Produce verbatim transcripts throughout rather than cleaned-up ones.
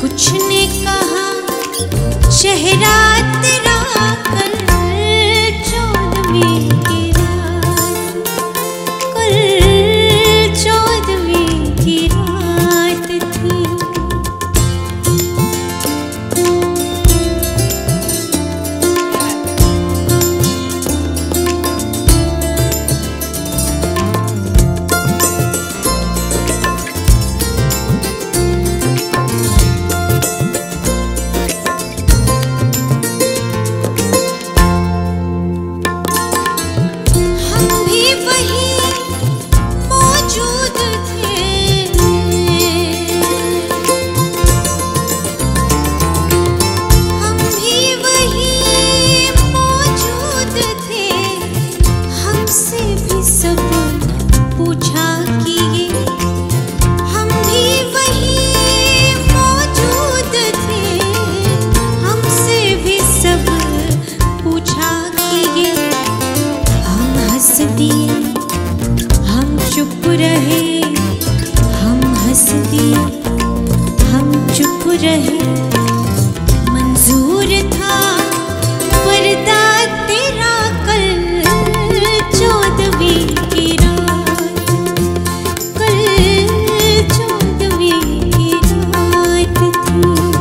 कुछ ने कहा चेहरा तेरा कल चौदहवीं की रात, कल चौदहवीं की रात थी। हम चुप रहे, हम हंस दिए, हम चुप रहे। मंजूर था पर्दा तेरा कल चौदहवीं की रात, कल चौदहवीं की रात थी।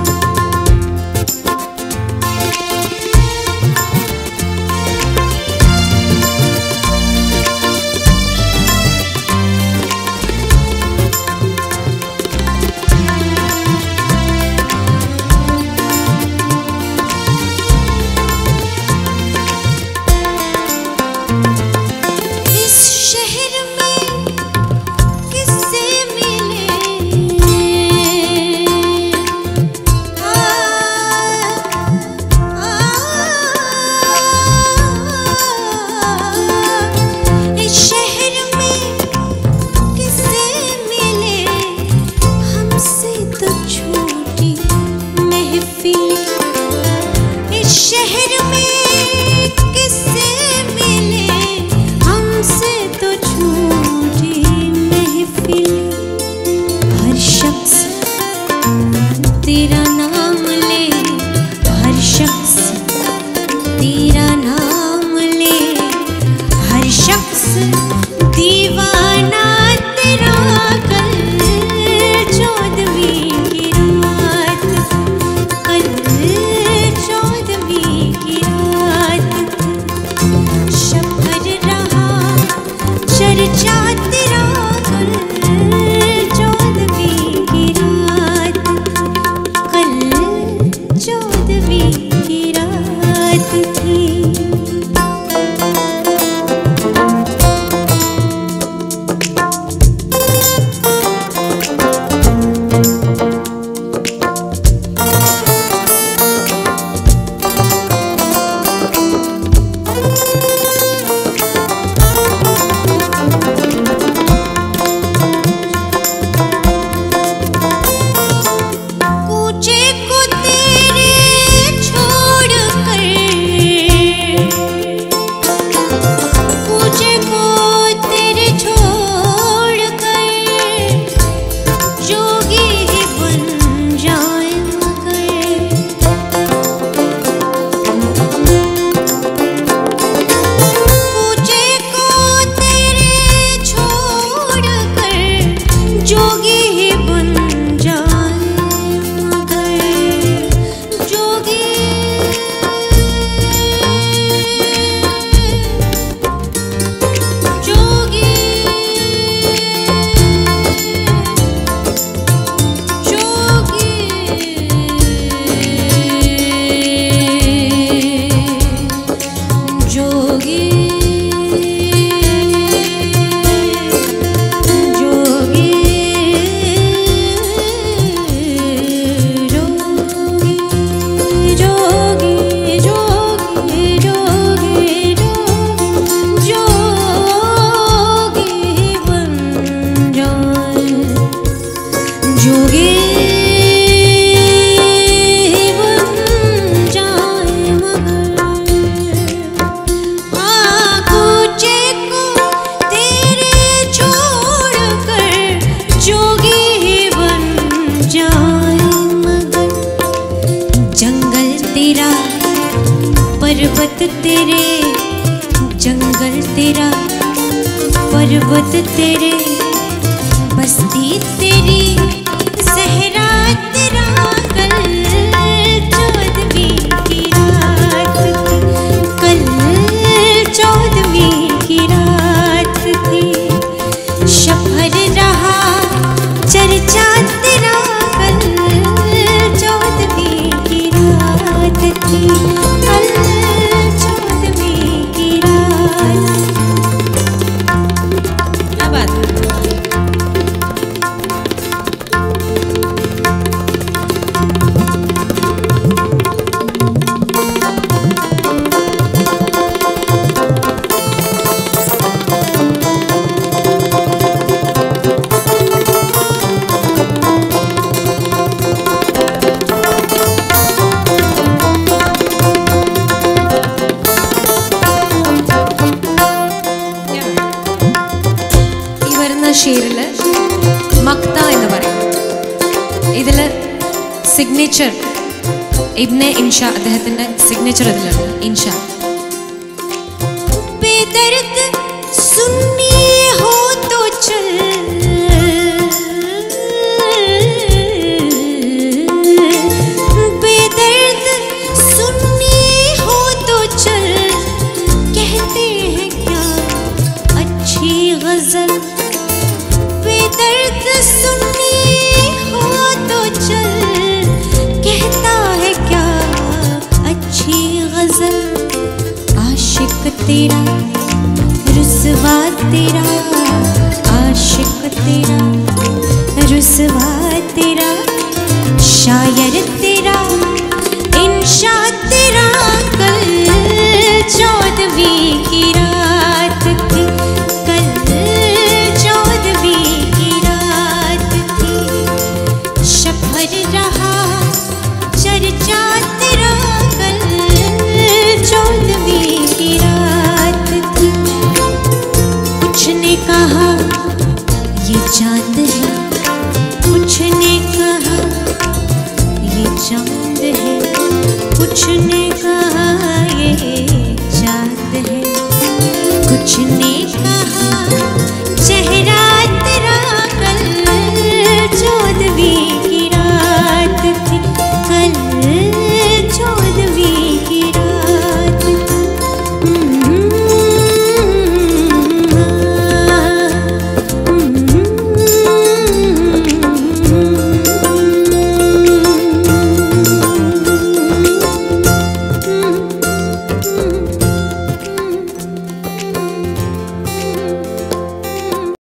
इस शहर में किससे मिले हमसे तो छूटी महफिल। हर शख्स तेरा नाम ले, हर शख्स तेरा नाम ले, हर शख्स दीवाना तेरा कल चौदहवीं की रात, कल चौदहवीं की रात। शब्द रहा चर्चा तेरा कल चौदहवीं की रात, कल पर्वत तेरे, जंगल तेरा, पर्वत तेरे, बस्ती तेरी, सहरा तेरा, कल चौदहवीं की रात थी, कल चौदहवीं की रात थी। शफर रहा चर्चा तेरा, कल चौदहवीं की रात थी, कल चौदहवीं की रात। क्या बात है? ഷേരില് മക്ത എന്ന് പറയും. ഇതിൽ സിഗ്നേച്ചർ ഇബ്നെ ഇൻഷ, അദ്ദേഹത്തിന്റെ സിഗ്നേച്ചർ ഇതിലുണ്ട്. ഇൻഷ बेदर्द सुन्नी हो तो चल, बेदर्द सुन्नी हो तो चल, कहते हैं क्या अच्छी गजल, बेदर्द सुन्नी हो तो चल, कहता है क्या अच्छी गजल। आशिक तेरा रुसवा तेरा, आशिक तेरा रुसवा तेरा, शायर तेरा इंशा तेरा, कल चौदहवीं की रात थी, कल चौदहवीं की रात थी। शफर रहा चर्चा तेरा, कल चौदहवीं की रात थी। कुछ ने कहा ये चांद है, कुछ ने कहा ये चांद है, कुछ ने कहा ये चांद है, कुछ ने